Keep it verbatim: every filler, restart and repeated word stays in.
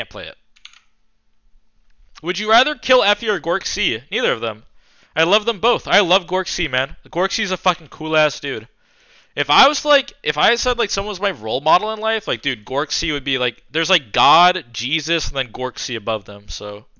play it. Would you rather kill Ephey or Gorgc? Neither of them. I love them both. I love Gorgc, man. Gorgc's a fucking cool ass dude. If I was like, if I said like someone was my role model in life, like dude, Gorgc would be like, there's like God, Jesus, and then Gorgc above them. So